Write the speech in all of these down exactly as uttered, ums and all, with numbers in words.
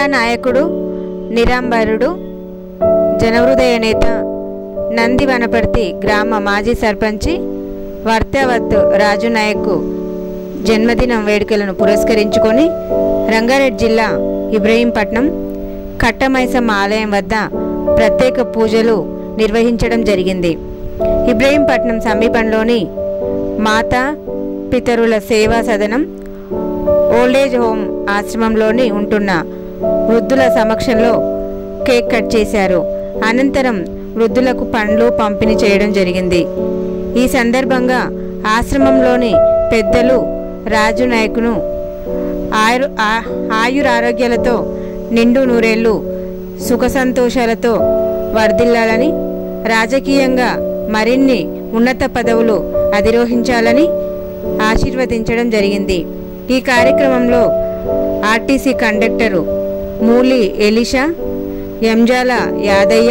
ప్రజానాయకుడు, నిరంబరుడు, జనహృదయ నేత, నంది వనపర్తి గ్రామ మాజీ సర్పంచి వర్తవత్ రాజు నాయక్ జన్మదినం వేడుకలను పురస్కరించుకొని రంగారెడ్డి జిల్లా ఇబ్రహీంపట్నం కట్టమైసమ్మ ఆలయం వద్ద ప్రత్యేక పూజలు నిర్వహించడం జరిగింది. ఇబ్రహీంపట్నం సమీపంలోని మాతా పితరుల సేవా సదనం ఓల్డేజ్ హోమ్ ఆశ్రమంలోని ఉంటున్న వృద్ధుల సమక్షంలో కేక్ కట్ చేశారు. అనంతరం వృద్ధులకు పండ్లు పంపిణీ చేయడం జరిగింది. ఈ సందర్భంగా ఆశ్రమంలోని పెద్దలు రాజు నాయకును ఆయు ఆయురారోగ్యాలతో నిండు నూరేళ్లు సుఖ సంతోషాలతో వర్ధిల్లాలని, రాజకీయంగా మరిన్ని ఉన్నత పదవులు అధిరోహించాలని ఆశీర్వదించడం జరిగింది. ఈ కార్యక్రమంలో RTC conductor Muli Elisha, Enjala Yadaiah,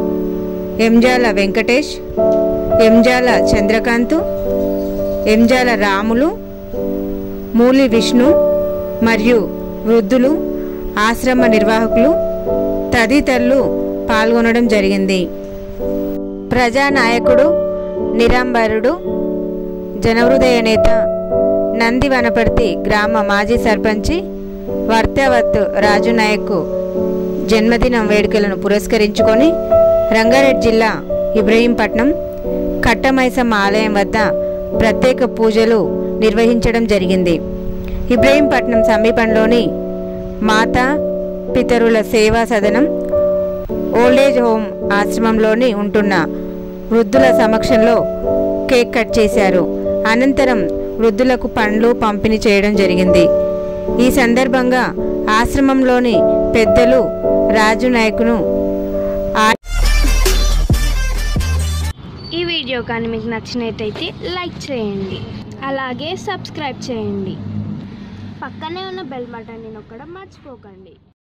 Enjala Venkatesh, Enjala Chandrakanth, Enjala Ramulu, Muli Vishnu మరియు వృద్ధులు, ఆశ్రమ నిర్వాహకులు తదితరులు పాల్గొనడం జరిగింది. ప్రజానాయకుడు, నిరంబరుడు, జనహృదయ నేత, నంది వనపర్తి గ్రామ మాజీ సర్పంచి వర్తవత్ రాజు నాయక్ జన్మదినం వేడుకలను పురస్కరించుకొని రంగారెడ్డి జిల్లా ఇబ్రహీంపట్నం కట్టమైసమ్మ ఆలయం వద్ద ప్రత్యేక పూజలు నిర్వహించడం జరిగింది. ఇబ్రహీంపట్నం సమీపంలోని మాతా పితరుల సేవా సదనం ఓల్డేజ్ హోమ్ ఆశ్రమంలోని ఉంటున్న వృద్ధుల సమక్షంలో కేక్ కట్ చేశారు. అనంతరం వృద్ధులకు పండ్లు పంపిణీ చేయడం జరిగింది. ఈ సందర్భంగా ఆశ్రమంలోని పెద్దలు రాజు నాయకును ఈ వీడియో కానీ మీకు నచ్చినట్టయితే లైక్ చేయండి, అలాగే సబ్స్క్రైబ్ చేయండి. పక్కనే ఉన్న బెల్ బటన్ని నొక్కడం మర్చిపోకండి.